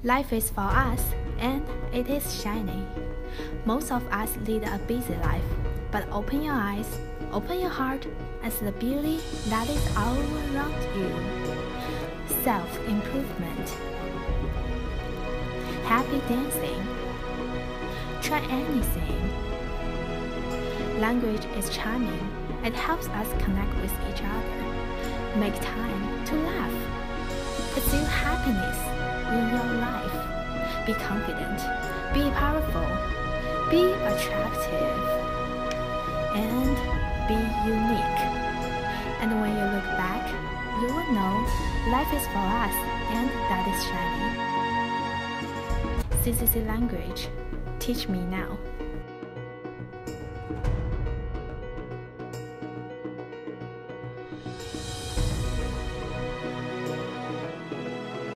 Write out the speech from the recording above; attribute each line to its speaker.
Speaker 1: Life is for us, and it is shiny. Most of us lead a busy life, but open your eyes, open your heart, and see the beauty that is all around you. Self-improvement. Happy dancing. Try anything. Language is charming. It helps us connect with each other. Make time to laugh. Pursue happiness in your life. Be confident. Be powerful. Be attractive. And be unique. And when you look back, you will know life is for us, and that is shiny. CCC Language. Teach me now.